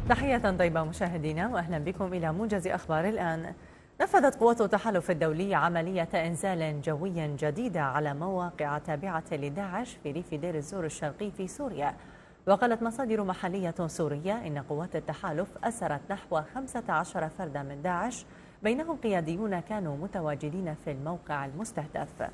تحية طيبة مشاهدينا وأهلا بكم إلى موجز أخبار الآن. نفذت قوات التحالف الدولي عملية إنزال جوي جديدة على مواقع تابعة لداعش في ريف دير الزور الشرقي في سوريا. وقالت مصادر محلية سورية إن قوات التحالف أسرت نحو 15 فردا من داعش، بينهم قياديون كانوا متواجدين في الموقع المستهدف.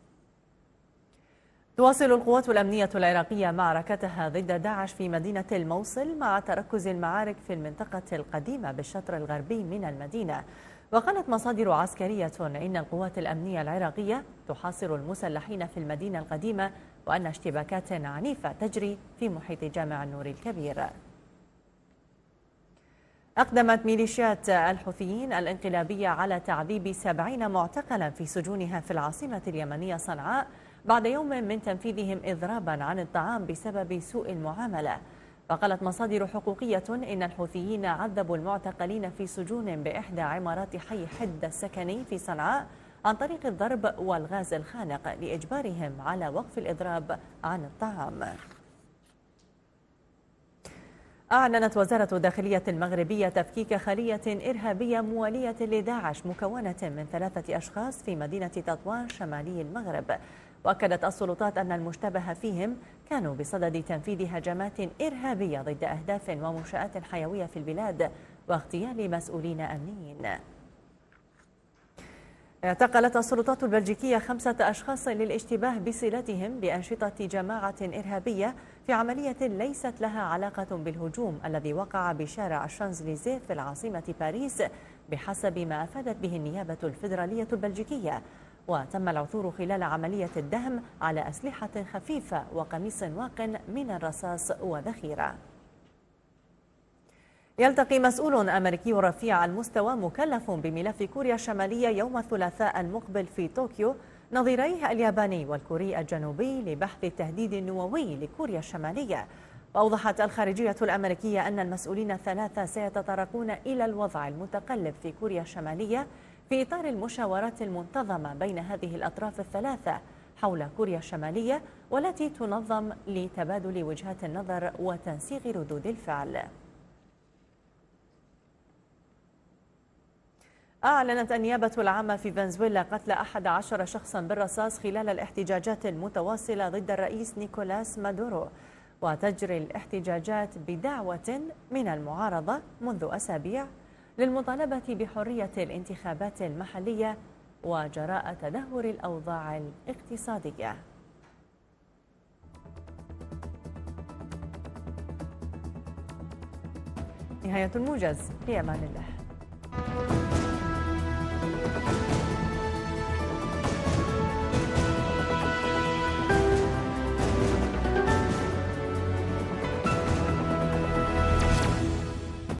تواصل القوات الأمنية العراقية معركتها ضد داعش في مدينة الموصل مع تركز المعارك في المنطقة القديمة بالشطر الغربي من المدينة. وقالت مصادر عسكرية إن القوات الأمنية العراقية تحاصر المسلحين في المدينة القديمة، وأن اشتباكات عنيفة تجري في محيط جامع النور الكبير. أقدمت ميليشيات الحوثيين الانقلابية على تعذيب 70 معتقلا في سجونها في العاصمة اليمنية صنعاء بعد يوم من تنفيذهم إضرابا عن الطعام بسبب سوء المعاملة. وقالت مصادر حقوقية إن الحوثيين عذبوا المعتقلين في سجون بإحدى عمارات حي حدة السكني في صنعاء عن طريق الضرب والغاز الخانق لإجبارهم على وقف الإضراب عن الطعام. أعلنت وزارة الداخلية المغربية تفكيك خلية إرهابية موالية لداعش مكونة من 3 أشخاص في مدينة تطوان شمالي المغرب. وأكدت السلطات أن المشتبه فيهم كانوا بصدد تنفيذ هجمات إرهابية ضد أهداف ومنشآت حيوية في البلاد واغتيال مسؤولين أمنيين. اعتقلت السلطات البلجيكية 5 أشخاص للاشتباه بصلتهم بأنشطة جماعة إرهابية في عملية ليست لها علاقة بالهجوم الذي وقع بشارع الشانزليزيه في العاصمة باريس، بحسب ما أفادت به النيابة الفيدرالية البلجيكية. وتم العثور خلال عملية الدهم على أسلحة خفيفة وقميص واق من الرصاص وذخيرة. يلتقي مسؤول أمريكي رفيع المستوى مكلف بملف كوريا الشمالية يوم الثلاثاء المقبل في طوكيو نظيريه الياباني والكوري الجنوبي لبحث التهديد النووي لكوريا الشمالية. وأوضحت الخارجية الأمريكية أن المسؤولين الثلاثة سيتطرقون إلى الوضع المتقلب في كوريا الشمالية في إطار المشاورات المنتظمة بين هذه الأطراف الثلاثة حول كوريا الشمالية، والتي تنظم لتبادل وجهات النظر وتنسيق ردود الفعل. أعلنت النيابة العامة في فنزويلا قتل 11 شخصا بالرصاص خلال الاحتجاجات المتواصلة ضد الرئيس نيكولاس مادورو. وتجري الاحتجاجات بدعوة من المعارضة منذ أسابيع للمطالبة بحرية الانتخابات المحلية وجراء تدهور الأوضاع الاقتصادية. نهاية الموجز، في أمان الله.